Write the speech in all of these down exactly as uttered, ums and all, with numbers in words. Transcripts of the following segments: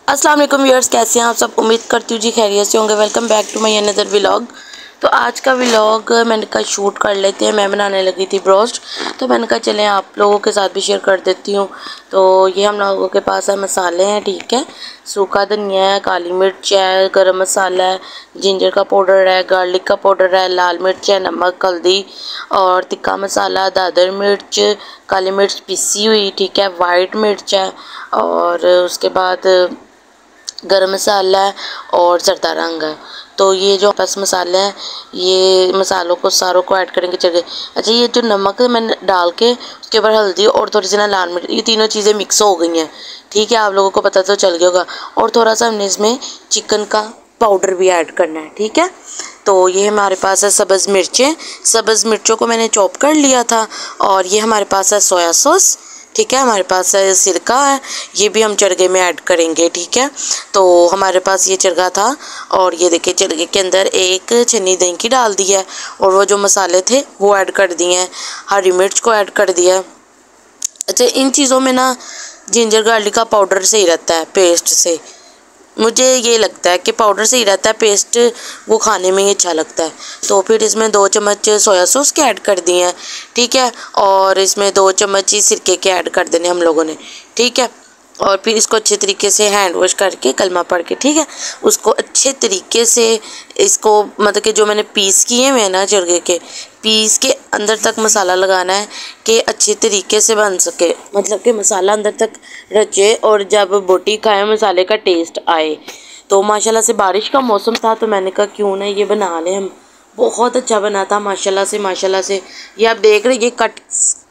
अस्सलाम वालेकुम व्यूअर्स, कैसे हैं आप सब। उम्मीद करती हूँ जी खैरियत से होंगे। Welcome back to my another vlog. तो आज का व्लॉग मैंने कहा शूट कर लेते हैं। मैं बनाने लगी थी ब्रोस्ट, तो मैंने कहा चलें आप लोगों के साथ भी शेयर कर देती हूँ। तो ये हम लोगों के पास है मसाले हैं, ठीक है। सूखा धनिया है, काली मिर्च है, गरम मसाला है, जिंजर का पाउडर है, गार्लिक का पाउडर है, लाल मिर्च है, नमक, हल्दी और तिक्का मसाला, दादर मिर्च, काली मिर्च पिसी हुई, ठीक है, वाइट मिर्च है और उसके बाद गरम मसाला है और ज़रदा रंग है। तो ये जो बस मसाले हैं, ये मसालों को सारों को ऐड करेंगे चलिए। अच्छा, ये जो नमक मैंने डाल के उसके ऊपर हल्दी और थोड़ी सी ना लाल मिर्च, ये तीनों चीज़ें मिक्स हो गई हैं, ठीक है। आप लोगों को पता तो चल गया होगा। और थोड़ा सा हमने इसमें चिकन का पाउडर भी ऐड करना है, ठीक है। तो ये हमारे पास है सब्ज़ मिर्चें, सब्ज़ मिर्चों को मैंने चॉप कर लिया था। और ये हमारे पास है सोया सॉस, ठीक है। हमारे पास है सिरका है, ये भी हम चरगे में ऐड करेंगे, ठीक है। तो हमारे पास ये चरगा था और ये देखिए चरगे के अंदर एक छन्नी दही की डाल दी है और वो जो मसाले थे वो ऐड कर दिए हैं, हरी मिर्च को ऐड कर दिया है। अच्छा, इन चीज़ों में ना जिंजर गार्लिक का पाउडर सही रहता है पेस्ट से, मुझे ये लगता है कि पाउडर सही रहता है, पेस्ट वो खाने में ही अच्छा लगता है। तो फिर इसमें दो चम्मच सोया सॉस के ऐड कर दिए हैं, ठीक है। और इसमें दो चम्मच ही सिरके के ऐड कर देने हम लोगों ने, ठीक है। और फिर इसको अच्छे तरीके से हैंड वॉश करके कलमा पढ़ के, ठीक है, उसको अच्छे तरीके से इसको मतलब कि जो मैंने पीस किए हुए हैं ना चरगे के, पीस के अंदर तक मसाला लगाना है कि अच्छे तरीके से बन सके, मतलब कि मसाला अंदर तक रचे और जब बोटी खाए मसाले का टेस्ट आए। तो माशाल्लाह से बारिश का मौसम था तो मैंने कहा क्यों ना ये बना लें हम। बहुत अच्छा बना था माशाल्लाह से माशाल्लाह से। ये आप देख रहे ये कट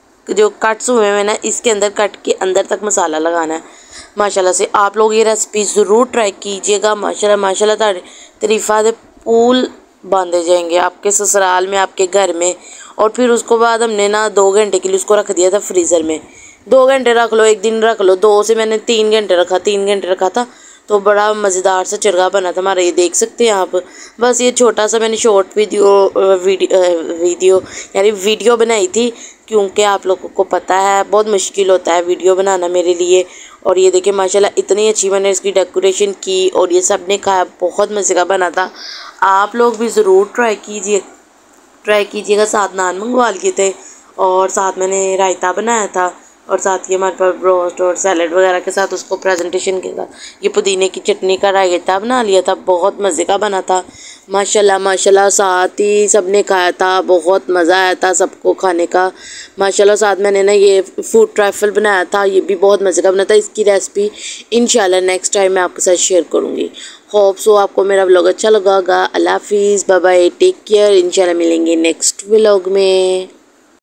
जो कट्स हुए हैं ना, इसके अंदर कट के अंदर तक मसाला लगाना है माशाल्लाह से। आप लोग ये रेसिपी ज़रूर ट्राई कीजिएगा। माशाल्लाह माशाल्लाह तारीफ़ा दे फूल बांधे जाएंगे आपके ससुराल में, आपके घर में। और फिर उसको बाद हमने ना दो घंटे के लिए उसको रख दिया था फ्रीज़र में। दो घंटे रख लो, एक दिन रख लो, दो से मैंने तीन घंटे रखा, तीन घंटे रखा था। तो बड़ा मज़ेदार सा चरगा बना था हमारा, ये देख सकते हैं आप। बस ये छोटा सा मैंने शॉर्ट वीडियो वीडियो वीडियो यानी वीडियो बनाई थी, क्योंकि आप लोगों को पता है बहुत मुश्किल होता है वीडियो बनाना मेरे लिए। और ये देखिए माशाल्लाह इतनी अच्छी मैंने इसकी डेकोरेशन की और ये सब ने खाया, बहुत मज़े का बना था। आप लोग भी ज़रूर ट्राई कीजिए ट्राई कीजिएगा। साथ नान मंगवा लिए थे और साथ मैंने रायता बनाया था और साथ ही हमारे पास ब्रोस्ट और सैलड वगैरह के साथ उसको प्रेजेंटेशन के साथ ये पुदीने की चटनी का रायता बना लिया था। बहुत मज़े का बना था माशाल्लाह माशाल्लाह। साथ ही सबने खाया था, बहुत मज़ा आया था सबको खाने का माशाल्लाह। साथ मैंने ना ये फूड ट्रैफल बनाया था, ये भी बहुत मज़े का बना था। इसकी रेसिपी इंशाल्लाह नेक्स्ट टाइम मैं आपके साथ शेयर करूँगी। होप सो आपको मेरा व्लॉग अच्छा लगा होगा। अल्लाह हाफिज़, बाय बाय, टेक केयर। इंशाल्लाह मिलेंगे नेक्स्ट व्लॉग में।